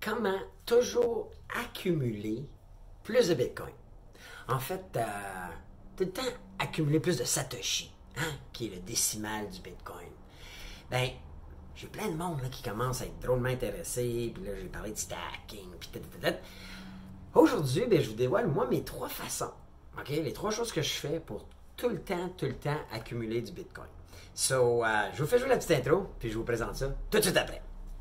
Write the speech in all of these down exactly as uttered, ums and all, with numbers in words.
comment toujours accumuler plus de Bitcoin. En fait, euh, tout le temps accumuler plus de Satoshi, hein, qui est le décimal du Bitcoin. Ben, j'ai plein de monde là, qui commence à être drôlement intéressé, puis là, j'ai parlé de stacking, puis tout, tout, tout. Aujourd'hui, ben, je vous dévoile, moi, mes trois façons, ok, les trois choses que je fais pour tout le temps, tout le temps accumuler du Bitcoin. So, euh, je vous fais jouer la petite intro, puis je vous présente ça tout de suite après.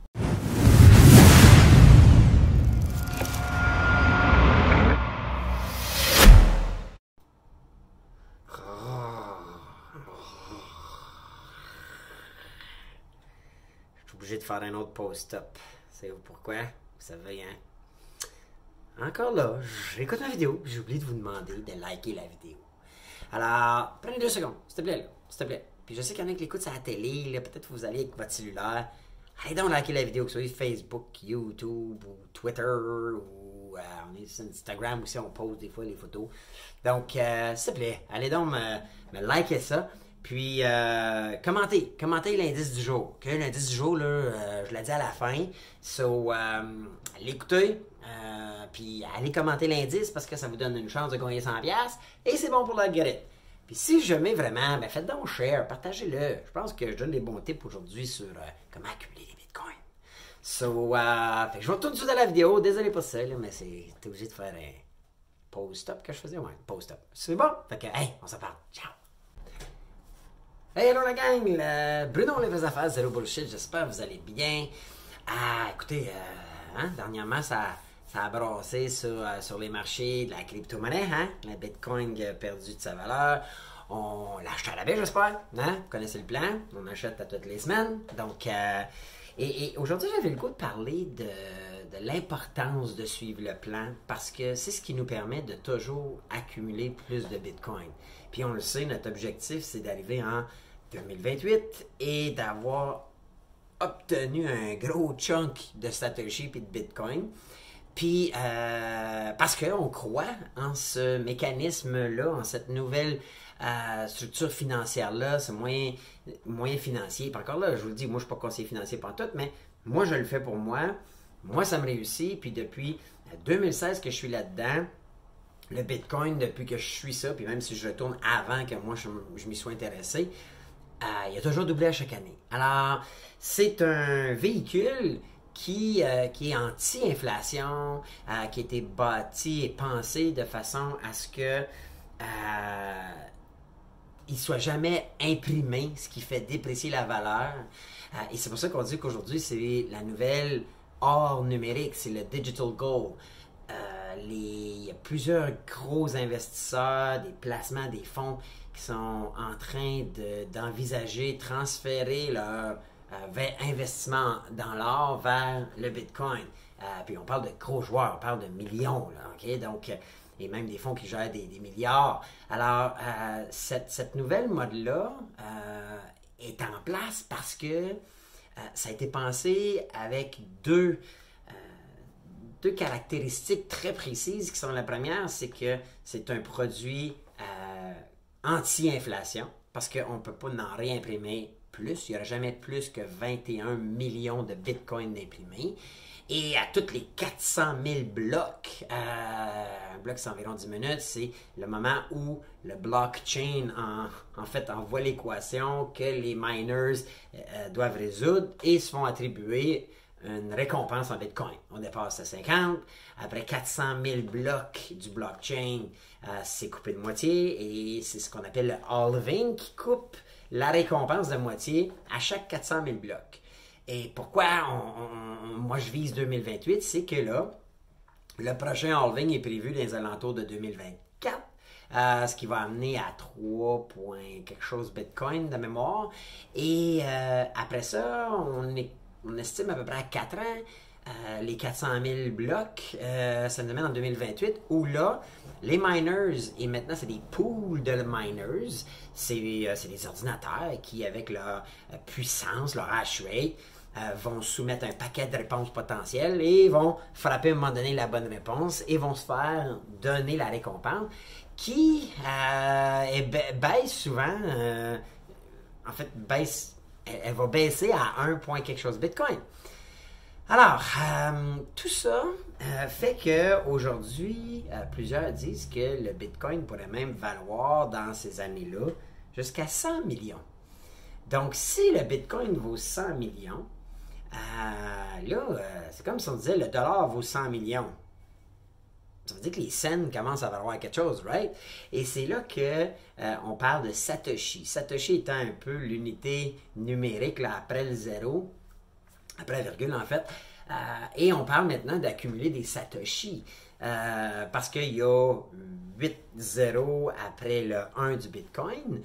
Obligé de faire un autre post-up. Savez-vous pourquoi? Vous savez, hein? Encore là, j'écoute ma vidéo, j'ai oublié de vous demander de liker la vidéo. Alors, prenez deux secondes, s'il te plaît, là, s'il te plaît. Puis je sais qu'il y en a qui l'écoutent sur la télé, là, peut-être que vous allez avec votre cellulaire. Allez donc liker la vidéo, que ce soit Facebook, YouTube, ou Twitter, ou euh, on est sur Instagram aussi, on pose des fois les photos. Donc, euh, s'il te plaît, allez donc me, me liker ça. Puis, euh, commentez, commentez l'indice du jour. Okay? L'indice du jour, là, euh, je l'ai dit à la fin. So, euh, l'écoutez, euh, puis allez commenter l'indice parce que ça vous donne une chance de gagner cent dollars et c'est bon pour l'algorithme. Puis si jamais vraiment, ben faites donc share, partagez-le. Je pense que je donne des bons tips aujourd'hui sur euh, comment accumuler des bitcoins. So, euh, fait que je vais retourner tout de suite à la vidéo. Désolé pour ça, là, mais c'est obligé de faire un post-up que je faisais. Ouais, post-up. C'est bon? Fait que, hey, on se parle. Ciao! Hey, hello la gang, le Bruno, les Vraies Affaires, Zéro Bullshit, j'espère que vous allez bien. Ah, écoutez, euh, hein, dernièrement, ça, ça a brassé sur, euh, sur les marchés de la cryptomonnaie, hein, la Bitcoin a perdu de sa valeur. On l'achète à la baisse, j'espère, hein, vous connaissez le plan, on achète à toutes les semaines. Donc, euh, et, et aujourd'hui, j'avais le goût de parler de, de l'importance de suivre le plan parce que c'est ce qui nous permet de toujours accumuler plus de Bitcoin. Puis on le sait, notre objectif, c'est d'arriver en deux mille vingt-huit et d'avoir obtenu un gros chunk de Satoshi puis de Bitcoin. Puis, euh, parce qu'on croit en ce mécanisme-là, en cette nouvelle euh, structure financière-là, ce moyen, moyen financier. Puis encore là, je vous le dis, moi, je ne suis pas conseiller financier pour tout, mais moi, je le fais pour moi. Moi, ça me réussit. Puis depuis deux mille seize que je suis là-dedans, le Bitcoin, depuis que je suis ça, puis même si je retourne avant que moi, je, je m'y sois intéressé, euh, il a toujours doublé à chaque année. Alors, c'est un véhicule qui, euh, qui est anti-inflation, euh, qui a été bâti et pensé de façon à ce que euh, il ne soit jamais imprimé, ce qui fait déprécier la valeur. Euh, et c'est pour ça qu'on dit qu'aujourd'hui, c'est la nouvelle or numérique, c'est le digital gold. Euh, les, il y a plusieurs gros investisseurs, des placements, des fonds qui sont en train de, d'envisager transférer leur euh, investissement dans l'or vers le Bitcoin. Euh, puis on parle de gros joueurs, on parle de millions, là, okay? Donc, euh, et même des fonds qui gèrent des, des milliards. Alors, euh, cette, cette nouvelle mode-là euh, est en place parce que euh, ça a été pensé avec deux Deux caractéristiques très précises qui sont la première, c'est que c'est un produit euh, anti-inflation parce qu'on ne peut pas en réimprimer plus. Il n'y aura jamais plus que vingt et un millions de bitcoins d'imprimés. Et à tous les quatre cent mille blocs, euh, un bloc c'est environ dix minutes, c'est le moment où le blockchain en, en fait envoie l'équation que les miners euh, doivent résoudre et se font attribuer une récompense en Bitcoin. On dépasse à cinquante. Après quatre cent mille blocs du blockchain, euh, c'est coupé de moitié et c'est ce qu'on appelle le halving qui coupe la récompense de moitié à chaque quatre cent mille blocs. Et pourquoi on, on, moi je vise deux mille vingt-huit, c'est que là, le prochain halving est prévu dans les alentours de deux mille vingt-quatre. Euh, ce qui va amener à trois points quelque chose Bitcoin de mémoire. Et euh, après ça, on est On estime à peu près à quatre ans, euh, les quatre cent mille blocs, euh, ça nous amène en deux mille vingt-huit, où là, les miners, et maintenant c'est des pools de miners, c'est euh, des ordinateurs qui, avec leur euh, puissance, leur hash rate, euh, vont soumettre un paquet de réponses potentielles et vont frapper à un moment donné la bonne réponse et vont se faire donner la récompense qui euh, est, baisse souvent, euh, en fait, baisse. Elle, elle va baisser à un point quelque chose Bitcoin. Alors, euh, tout ça euh, fait qu'aujourd'hui, euh, plusieurs disent que le Bitcoin pourrait même valoir dans ces années-là jusqu'à cent millions. Donc, si le Bitcoin vaut cent millions, euh, là, euh, c'est comme si on disait le dollar vaut cent millions. Ça veut dire que les cents commencent à valoir quelque chose, right? Et c'est là qu'on euh, parle de Satoshi. Satoshi étant un peu l'unité numérique là, après le zéro, après la virgule en fait. Euh, et on parle maintenant d'accumuler des Satoshi. Euh, parce qu'il y a huit zéros après le un du Bitcoin.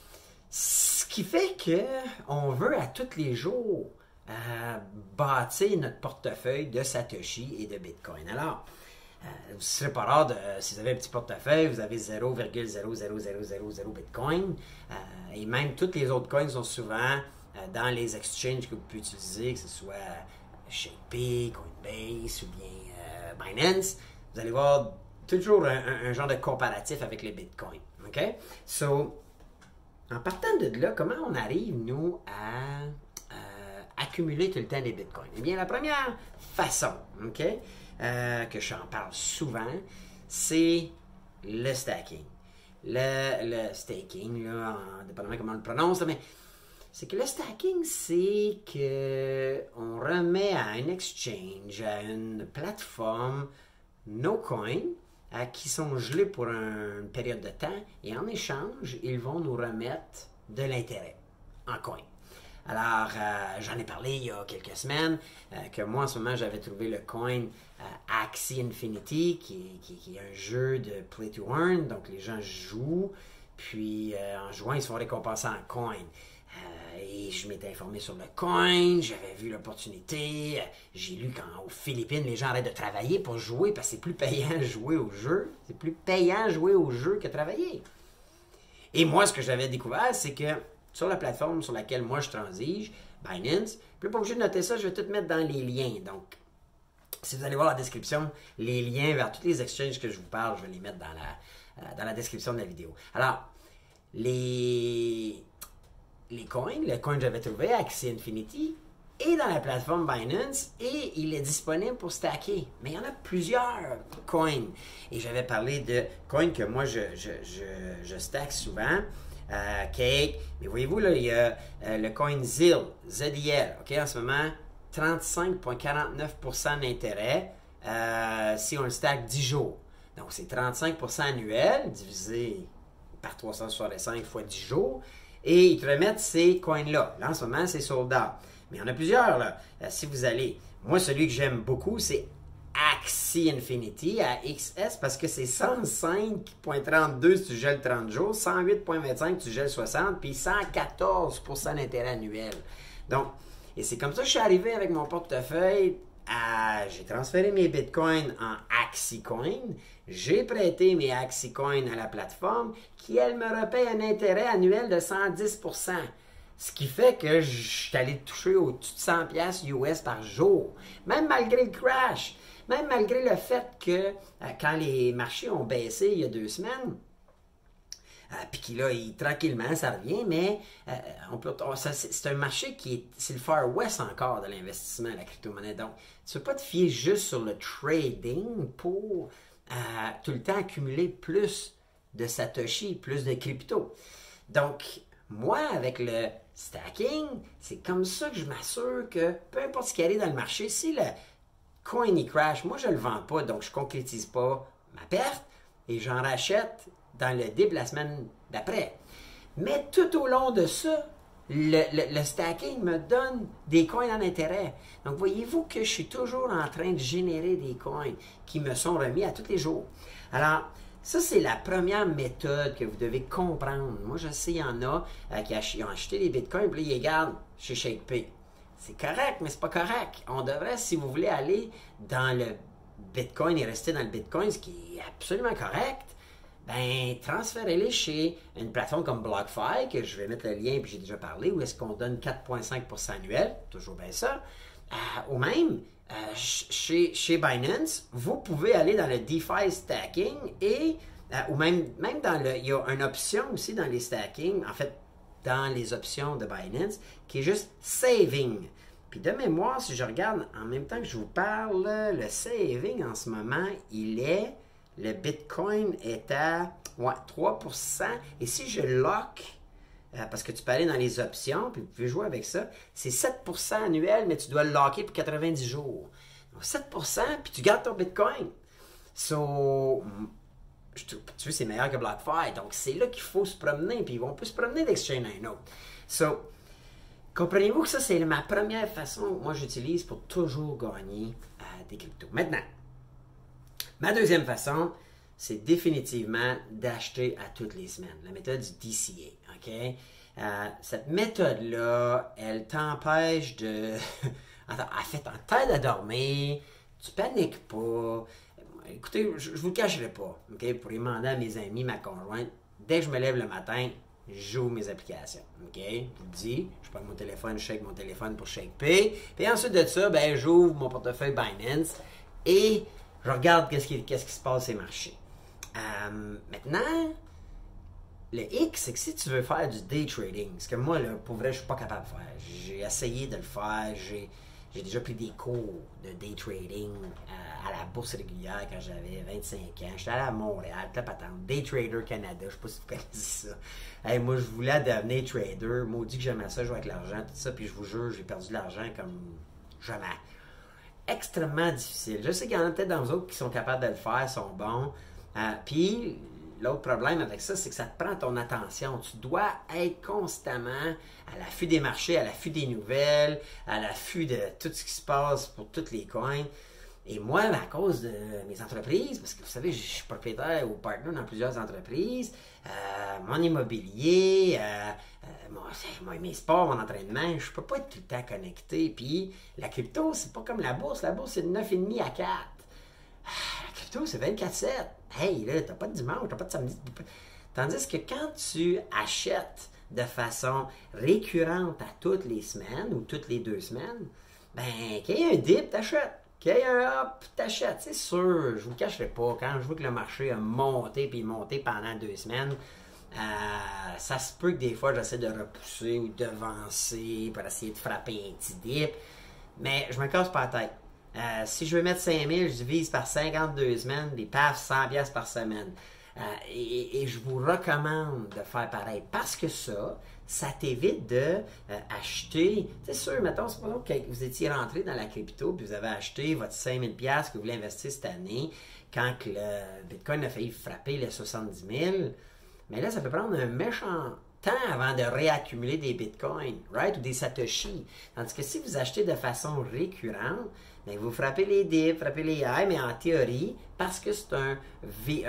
Ce qui fait qu'on veut à tous les jours euh, bâtir notre portefeuille de Satoshi et de Bitcoin. Alors, Euh, ce ne serait pas rare, de, si vous avez un petit portefeuille, vous avez zéro virgule zéro zéro zéro zéro zéro Bitcoin. Euh, et même toutes les autres coins sont souvent euh, dans les exchanges que vous pouvez utiliser, que ce soit Shopee, Coinbase ou bien euh, Binance. Vous allez voir toujours un, un, un genre de comparatif avec le Bitcoin. OK? So, en partant de là, comment on arrive, nous, à euh, accumuler tout le temps des Bitcoins? Eh bien, la première façon, OK? Euh, que j'en parle souvent, c'est le stacking. Le, le staking, là, en dépendamment comment on le prononce, là, mais c'est que le stacking, c'est qu'on remet à un exchange, à une plateforme, nos coins euh, qui sont gelés pour un, une période de temps, et en échange, ils vont nous remettre de l'intérêt en coins. Alors, euh, j'en ai parlé il y a quelques semaines, euh, que moi, en ce moment, j'avais trouvé le coin euh, Axie Infinity, qui, qui, qui est un jeu de play to earn, donc les gens jouent, puis euh, en jouant, ils se font récompenser en coin. Euh, et je m'étais informé sur le coin, j'avais vu l'opportunité, euh, j'ai lu qu'aux Philippines, les gens arrêtent de travailler pour jouer, parce que c'est plus payant jouer au jeu, c'est plus payant jouer au jeu que travailler. Et moi, ce que j'avais découvert, c'est que sur la plateforme sur laquelle moi je transige, Binance, puis pas obligé de noter ça, je vais tout mettre dans les liens. Donc, si vous allez voir la description, les liens vers tous les exchanges que je vous parle, je vais les mettre dans la, euh, dans la description de la vidéo. Alors, les, les coins, le coin que j'avais trouvé, Axie Infinity, est dans la plateforme Binance et il est disponible pour stacker. Mais il y en a plusieurs coins. Et j'avais parlé de coins que moi je, je, je, je stack souvent. Euh, Cake, mais voyez-vous, là, il y a euh, le coin Z I L, Z I L, OK, en ce moment, trente-cinq virgule quarante-neuf pour cent d'intérêt euh, si on le stack dix jours. Donc, c'est trente-cinq pour cent annuel divisé par trois cent soixante-cinq fois dix jours. Et ils te remettent ces coins-là. Là, en ce moment, c'est sold out. Mais il y en a plusieurs, là. Euh, si vous allez... Moi, celui que j'aime beaucoup, c'est Axie Infinity à X S parce que c'est cent cinq virgule trente-deux si tu gèles trente jours, cent huit virgule vingt-cinq si tu gèles soixante, puis cent quatorze pour cent d'intérêt annuel. Donc, et c'est comme ça que je suis arrivé avec mon portefeuille. À... J'ai transféré mes bitcoins en Axie Coin. J'ai prêté mes Axie Coin à la plateforme qui, elle, me repaye un intérêt annuel de cent dix pour cent. Ce qui fait que je suis allé toucher au-dessus de cent dollars U S par jour. Même malgré le crash. Même malgré le fait que euh, quand les marchés ont baissé il y a deux semaines, euh, puis qu'il là, il, tranquillement, ça revient, mais euh, on peut, on, ça, c'est, c'est un marché qui est, c'est le Far West encore de l'investissement, la crypto-monnaie. Donc, tu ne peux pas te fier juste sur le trading pour euh, tout le temps accumuler plus de Satoshi, plus de crypto. Donc, moi, avec le stacking, c'est comme ça que je m'assure que peu importe ce qui arrive dans le marché, si le coin il crash, moi je ne le vends pas, donc je ne concrétise pas ma perte et j'en rachète dans le dip la semaine d'après. Mais tout au long de ça, le, le, le stacking me donne des coins en intérêt. Donc voyez-vous que je suis toujours en train de générer des coins qui me sont remis à tous les jours. Alors, ça, c'est la première méthode que vous devez comprendre. Moi, je sais, il y en a euh, qui ach- ont acheté des bitcoins, puis là, ils les gardent chez ShakePay. C'est correct, mais c'est pas correct. On devrait, si vous voulez aller dans le Bitcoin et rester dans le Bitcoin, ce qui est absolument correct, ben transférez-les chez une plateforme comme BlockFi, que je vais mettre le lien, puis j'ai déjà parlé, où est-ce qu'on donne quatre virgule cinq pour cent annuel, toujours bien ça. Euh, ou même, euh, chez, chez Binance, vous pouvez aller dans le DeFi stacking et, euh, ou même, même dans le, il y a une option aussi dans les stacking, en fait, dans les options de Binance, qui est juste saving. Puis de mémoire, si je regarde en même temps que je vous parle, le saving en ce moment, il est, le Bitcoin est à ouais, trois pour cent. Et si je lock, euh, parce que tu peux aller dans les options, puis vous pouvez jouer avec ça, c'est sept pour cent annuel, mais tu dois le locker pour quatre-vingt-dix jours. Donc sept pour cent, puis tu gardes ton Bitcoin. So, je, tu vois, c'est meilleur que BlockFi. Donc c'est là qu'il faut se promener, puis on peut se promener d'exchange à un autre. So, comprenez-vous que ça, c'est ma première façon que moi j'utilise pour toujours gagner euh, des cryptos. Maintenant, ma deuxième façon, c'est définitivement d'acheter à toutes les semaines. La méthode du D C A. Okay? Euh, cette méthode-là, elle t'empêche de... en fait, en t'aide à dormir, tu paniques pas. Écoutez, je ne vous le cacherai pas. Okay? Pour demander à mes amis, ma conjointe, dès que je me lève le matin, j'ouvre mes applications. OK? Je vous le dis, je prends mon téléphone, je shake mon téléphone pour Shake Pay. Puis ensuite de ça, ben, j'ouvre mon portefeuille Binance et je regarde qu'est-ce qui, qu'est-ce qui se passe sur les marchés. Euh, maintenant, le hic, c'est que si tu veux faire du day trading, ce que moi, là, pour vrai, je suis pas capable de faire. J'ai essayé de le faire, j'ai, j'ai déjà pris des cours de day trading euh, à la bourse régulière quand j'avais vingt-cinq ans. J'étais allé à Montréal, top attendre, Day Trader Canada, je sais pas si vous connaissez ça. Hey, moi, je voulais devenir trader, maudit que j'aimais ça, jouer avec l'argent, tout ça, puis je vous jure, j'ai perdu de l'argent comme jamais. Extrêmement difficile. Je sais qu'il y en a peut-être dans vous autres qui sont capables de le faire, sont bons. Euh, puis, l'autre problème avec ça, c'est que ça te prend ton attention. Tu dois être constamment à l'affût des marchés, à l'affût des nouvelles, à l'affût de tout ce qui se passe pour toutes les coins. Et moi, à cause de mes entreprises, parce que vous savez, je suis propriétaire ou partner dans plusieurs entreprises, euh, mon immobilier, euh, euh, mon, mon, mes sports, mon entraînement, je ne peux pas être tout le temps connecté. Puis la crypto, c'est pas comme la bourse. La bourse, c'est de neuf virgule cinq à quatre. La crypto, c'est vingt-quatre sept. Hey, là, t'as pas de dimanche, t'as pas de samedi. Tandis que quand tu achètes de façon récurrente à toutes les semaines ou toutes les deux semaines, ben, qu'il y ait un dip, t'achètes. Qu'il y ait un up, t'achètes. C'est sûr, je vous le cacherai pas. Quand je vois que le marché a monté puis monté pendant deux semaines, euh, ça se peut que des fois, j'essaie de repousser ou devancer pour essayer de frapper un petit dip. Mais je me casse pas la tête. Euh, si je veux mettre cinq mille, je divise par cinquante-deux semaines, des paf, cent dollars par semaine. Euh, et, et je vous recommande de faire pareil parce que ça, ça t'évite de euh, acheter. C'est sûr, mettons, c'est pas que vous étiez rentré dans la crypto puis vous avez acheté votre cinq mille dollars que vous voulez investir cette année quand que le Bitcoin a failli frapper les soixante-dix mille. Mais là, ça peut prendre un méchant temps avant de réaccumuler des bitcoins, right? Ou des satoshis. Tandis que si vous achetez de façon récurrente, bien, vous frappez les dips, frappez les highs, mais en théorie, parce que c'est un, un,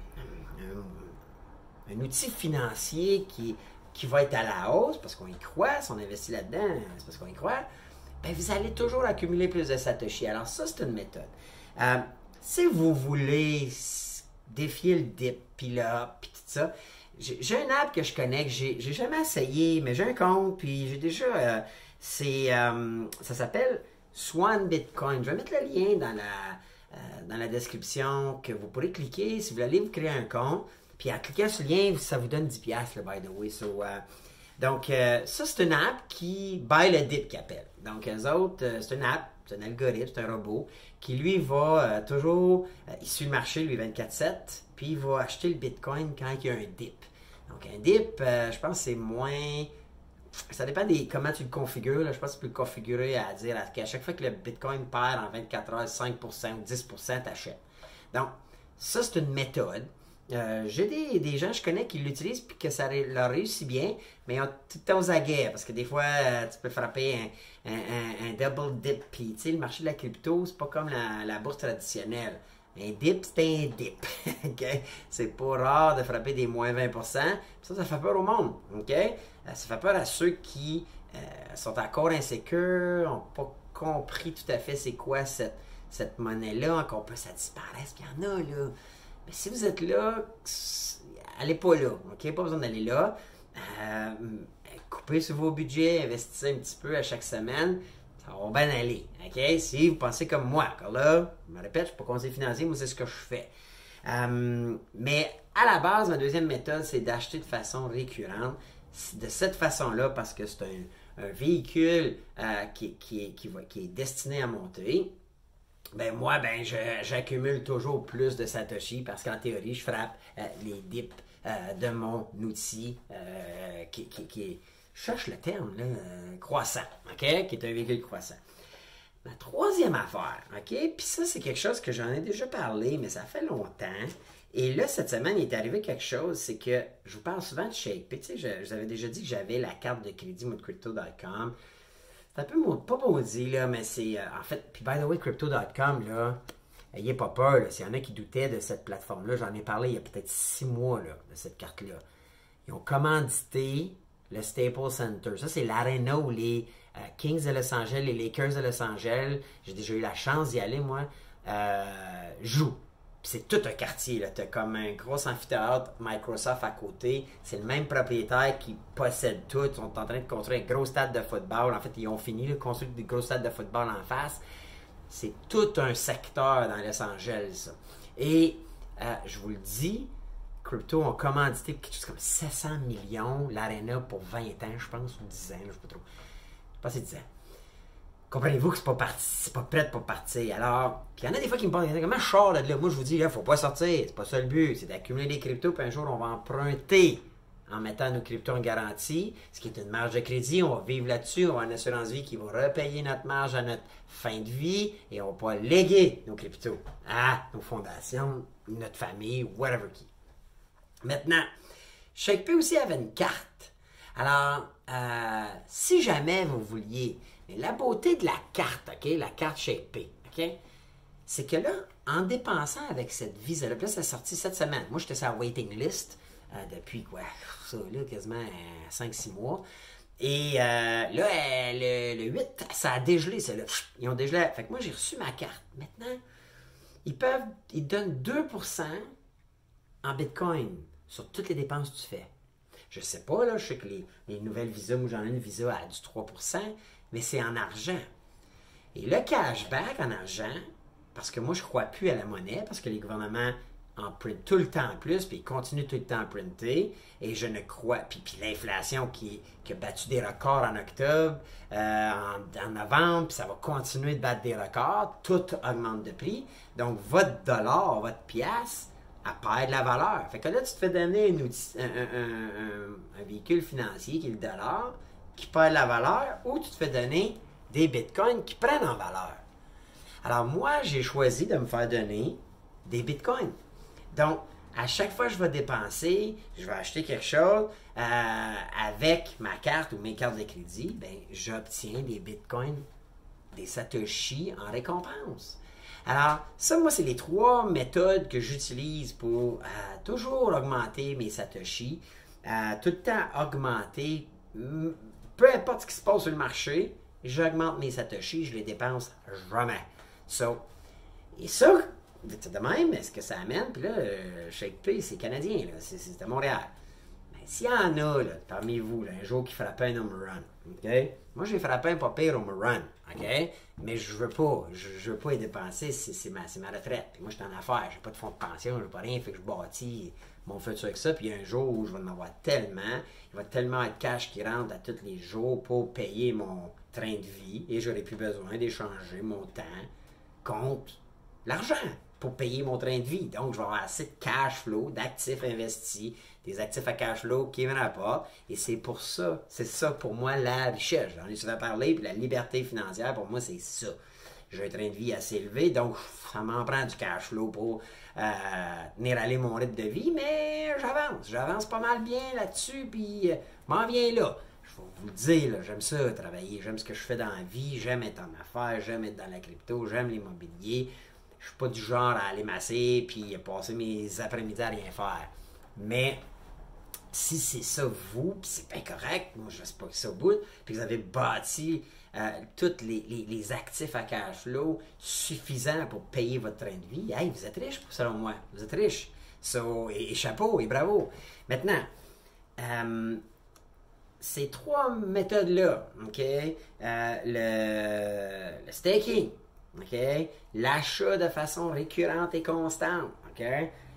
un, un outil financier qui, qui va être à la hausse, parce qu'on y croit, si on investit là-dedans, c'est parce qu'on y croit, bien, vous allez toujours accumuler plus de satoshis. Alors ça, c'est une méthode. Euh, si vous voulez défier le dip, puis là, puis tout ça, j'ai une app que je connais, que j'ai jamais essayé, mais j'ai un compte, puis j'ai déjà... Euh, c'est euh, ça s'appelle Swan Bitcoin. Je vais mettre le lien dans la, euh, dans la description que vous pourrez cliquer si vous voulez vous créer un compte. Puis en cliquant sur le lien, ça vous donne dix dollars, by the way. So, euh, donc, euh, ça, c'est une app qui buy le dip qu'ils appellent. Donc, eux autres, euh, c'est une app, c'est un algorithme, c'est un robot qui, lui, va euh, toujours... Euh, il suit le marché, lui, vingt-quatre sept, puis il va acheter le Bitcoin quand il y a un dip. Donc, un dip, euh, je pense que c'est moins... Ça dépend de comment tu le configures. Là. Je pense que tu peux le configurer à dire qu'à chaque fois que le Bitcoin perd en vingt-quatre heures cinq pour cent ou dix pour cent, tu achètes. Donc, ça, c'est une méthode. Euh, J'ai des, des gens que je connais qui l'utilisent et que ça leur réussit bien, mais ils ont tout le temps aux aguets parce que des fois, euh, tu peux frapper un, un, un, un double dip. Puis, tu sais, le marché de la crypto, c'est pas comme la, la bourse traditionnelle. Un dip, c'est un dip. Okay? C'est pas rare de frapper des moins vingt pour cent. Ça, ça fait peur au monde. Okay? Ça fait peur à ceux qui euh, sont encore insécures, n'ont pas compris tout à fait c'est quoi cette, cette monnaie-là, encore peu ça disparaisse, puis il y en a là. Mais si vous êtes là, allez pas là. Okay? Pas besoin d'aller là. Euh, coupez sur vos budgets, investissez un petit peu à chaque semaine. Ça va bien aller, OK? Si vous pensez comme moi, car là, je me répète, je ne suis pas conseiller financier, moi, c'est ce que je fais. Euh, mais à la base, ma deuxième méthode, c'est d'acheter de façon récurrente. De cette façon-là, parce que c'est un, un véhicule euh, qui, qui, qui, va, qui est destiné à monter, ben moi, ben j'accumule toujours plus de Satoshi parce qu'en théorie, je frappe euh, les dips euh, de mon outil euh, qui, qui, qui est, je cherche le terme, là, euh, croissant, OK? Qui est un véhicule croissant. La troisième affaire, OK? Puis ça, c'est quelque chose que j'en ai déjà parlé, mais ça fait longtemps. Et là, cette semaine, il est arrivé quelque chose, c'est que je vous parle souvent de Shape. Tu sais, je, je vous avais déjà dit que j'avais la carte de crédit, moi, de crypto point com. C'est un peu, pas maudit, là, mais c'est, euh, en fait, puis by the way, crypto point com, là, ayez pas peur, là, s'il y en a qui doutaient de cette plateforme-là, j'en ai parlé il y a peut-être six mois, là, de cette carte-là. Ils ont commandité le Staples Center. Ça, c'est l'aréna où les euh, Kings de Los Angeles, les Lakers de Los Angeles, j'ai déjà eu la chance d'y aller, moi, euh, jouent. C'est tout un quartier, là. Tu as comme un gros amphithéâtre Microsoft à côté. C'est le même propriétaire qui possède tout. Ils sont en train de construire un gros stade de football. En fait, ils ont fini de construire des gros stades de football en face. C'est tout un secteur dans Los Angeles, ça. Et euh, je vous le dis, Crypto ont commandité quelque chose comme sept cents millions l'aréna pour vingt ans, je pense, ou dix ans, je ne sais pas trop. Je pense que c'est dix ans. Comprenez-vous que c'est pas parti, c'est pas prêt pour partir. Alors, puis il y en a des fois qui me parlent, comment je sors de là? Moi, je vous dis, il ne faut pas sortir. C'est pas ça le but. C'est d'accumuler des cryptos, puis un jour, on va emprunter en mettant nos cryptos en garantie, ce qui est une marge de crédit. On va vivre là-dessus. On va avoir une assurance vie qui va repayer notre marge à notre fin de vie et on va pas léguer nos cryptos à nos fondations, notre famille, whatever qui. Maintenant, ShakePay aussi avait une carte. Alors, euh, si jamais vous vouliez, mais la beauté de la carte, OK, la carte ShakePay, OK, c'est que là, en dépensant avec cette Visa-là, puis là, ça sorti cette semaine. Moi, j'étais sur la waiting list euh, depuis, quoi, ça, là, quasiment euh, cinq six mois. Et euh, là, euh, le, le huit, ça a dégelé, ça, là. Ils ont dégelé. Fait que moi, j'ai reçu ma carte. Maintenant, ils peuvent, ils donnent deux pour cent en Bitcoin sur toutes les dépenses que tu fais. Je sais pas, là, je sais que les, les nouvelles visas, moi j'en ai une visa à du trois pour cent, mais c'est en argent. Et le cashback en argent, parce que moi je crois plus à la monnaie, parce que les gouvernements en printent tout le temps en plus, puis ils continuent tout le temps à printer, et je ne crois, puis, puis l'inflation qui, qui a battu des records en octobre, euh, en, en novembre, puis ça va continuer de battre des records, tout augmente de prix, donc votre dollar, votre pièce, elle perd de la valeur. Fait que là, tu te fais donner un, outil, un, un, un, un véhicule financier qui est le dollar, qui perd de la valeur, ou tu te fais donner des bitcoins qui prennent en valeur. Alors moi, j'ai choisi de me faire donner des bitcoins. Donc, à chaque fois que je vais dépenser, je vais acheter quelque chose, euh, avec ma carte ou mes cartes de crédit, ben, j'obtiens des bitcoins, des satoshi en récompense. Alors, ça, moi, c'est les trois méthodes que j'utilise pour euh, toujours augmenter mes satoshi, euh, tout le temps augmenter, peu importe ce qui se passe sur le marché, j'augmente mes satoshi, je les dépense jamais. So, et ça, de même, est-ce que ça amène? Puis là, euh, ShakePay, c'est canadien, là, c'est à Montréal. Mais s'il y en a, là, parmi vous, là, un jour qui frappait un home run, OK? Moi, j'ai frappé un pas pire home run, OK? Mais je veux pas, je, je veux pas y dépenser, c'est ma, ma retraite. Puis moi, je suis en affaires, j'ai pas de fonds de pension, j'ai pas rien, fait que je bâtis mon futur avec ça. Puis un jour où je vais en avoir tellement, il va tellement être cash qui rentre à tous les jours pour payer mon train de vie et j'aurai plus besoin d'échanger mon temps contre l'argent pour payer mon train de vie. Donc, je vais avoir assez de cash flow, d'actifs investis, des actifs à cash flow qui me rapportent. Et c'est pour ça, c'est ça pour moi la richesse. J'en ai souvent parlé, puis la liberté financière, pour moi, c'est ça. J'ai un train de vie assez élevé, donc ça m'en prend du cash flow pour euh, tenir aller mon rythme de vie, mais j'avance. J'avance pas mal bien là-dessus, puis euh, m'en viens là. Je vais vous le dire, là, j'aime ça, travailler, j'aime ce que je fais dans la vie, j'aime être en affaires, j'aime être dans la crypto, j'aime l'immobilier. Je suis pas du genre à aller masser puis passer mes après-midi à rien faire. Mais si c'est ça vous, puis c'est bien correct, moi je reste pas que ça au bout, puis vous avez bâti euh, tous les, les, les actifs à cash flow suffisants pour payer votre train de vie, hey, vous êtes riche selon moi, vous êtes riche. So, et, et chapeau et bravo. Maintenant, euh, ces trois méthodes-là, OK, euh, le, le staking, OK? L'achat de façon récurrente et constante, OK?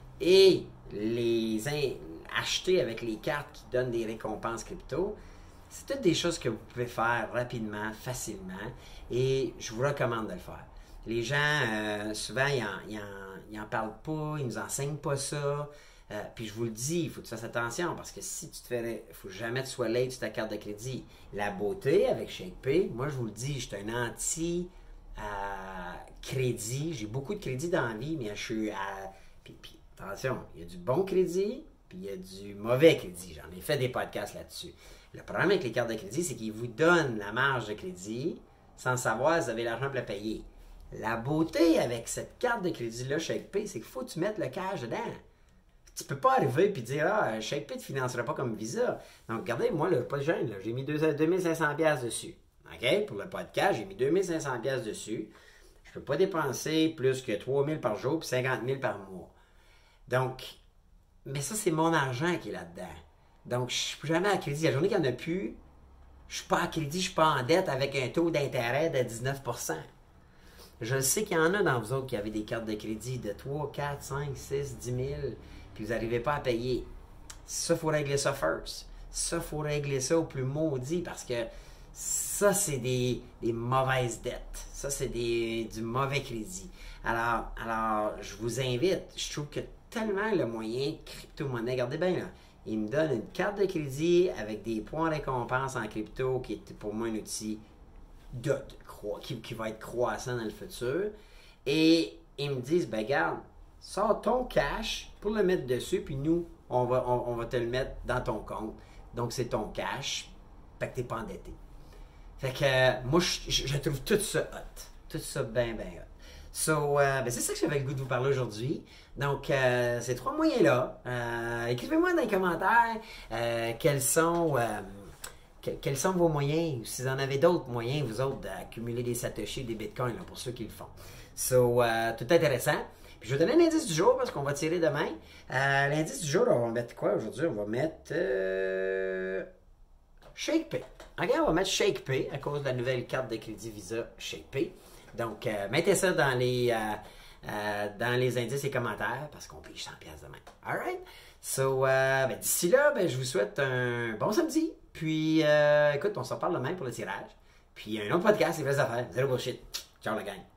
Et les acheter avec les cartes qui donnent des récompenses crypto, C'est toutes des choses que vous pouvez faire rapidement, facilement, et je vous recommande de le faire. Les gens, euh, souvent, ils en, ils, en, ils en parlent pas, ils nous enseignent pas ça. Euh, puis je vous le dis, il faut que tu fasses attention parce que si tu te fais, il faut jamais que tu sois late sur ta carte de crédit. La beauté avec ShakePay, moi je vous le dis, je suis un anti euh, crédit. J'ai beaucoup de crédit dans la vie, mais je suis à. Puis, puis attention, il y a du bon crédit, puis il y a du mauvais crédit. J'en ai fait des podcasts là-dessus. Le problème avec les cartes de crédit, c'est qu'ils vous donnent la marge de crédit sans savoir si vous avez l'argent pour le payer. La beauté avec cette carte de crédit-là, ShakePay, c'est qu'il faut que tu mettes le cash dedans. Tu peux pas arriver et dire « Ah, ShakePay ne te financera pas comme Visa. » Donc, regardez, moi, là, pas de gêne, là, j'ai mis deux mille cinq cents dollars dessus. OK? Pour le podcast, j'ai mis deux mille cinq cents dollars dessus. Je ne peux pas dépenser plus que trois mille par jour et cinquante mille par mois. Donc, mais ça, c'est mon argent qui est là-dedans. Donc, je ne suis jamais à crédit. La journée qu'il n'y en a plus, je ne suis pas à crédit, je ne suis pas en dette avec un taux d'intérêt de dix-neuf pour cent. Je sais qu'il y en a dans vous autres qui avez des cartes de crédit de trois, quatre, cinq, six, dix mille, puis vous n'arrivez pas à payer. Ça, il faut régler ça first. Ça, il faut régler ça au plus maudit parce que ça, c'est des, des mauvaises dettes. Ça, c'est des, du mauvais crédit. Alors, alors, je vous invite. Je trouve que tellement le moyen Cryptomonnaie, regardez bien là, il me donne une carte de crédit avec des points récompenses en crypto qui est pour moi un outil de, qui, qui va être croissant dans le futur. Et ils me disent, ben regarde, sors ton cash pour le mettre dessus, puis nous, on va, on, on va te le mettre dans ton compte. Donc, c'est ton cash, fait que t'es pas endetté. Fait que euh, moi, je, je, je trouve tout ça hot. Tout ça bien, bien hot. So, euh, ben c'est ça que j'avais le goût de vous parler aujourd'hui. Donc, euh, ces trois moyens-là, euh, écrivez-moi dans les commentaires euh, quels sont... Euh, Quels sont vos moyens? Si vous en avez d'autres moyens, vous autres, d'accumuler des satoshis, des bitcoins, là, pour ceux qui le font. So, euh, tout intéressant. Puis je vais donner l'indice du jour parce qu'on va tirer demain. Euh, l'indice du jour, on va mettre quoi aujourd'hui? On va mettre euh, ShakePay. OK, on va mettre ShakePay à cause de la nouvelle carte de crédit Visa ShakePay. Donc, euh, mettez ça dans les, euh, euh, dans les indices et commentaires parce qu'on pige cent dollars demain. All right? So, euh, ben, d'ici là, ben, je vous souhaite un bon samedi. Puis, euh, écoute, on se reparle demain pour le tirage. Puis, un autre podcast, c'est Vraies Affaires. Zéro Bullshit. Ciao, la gang.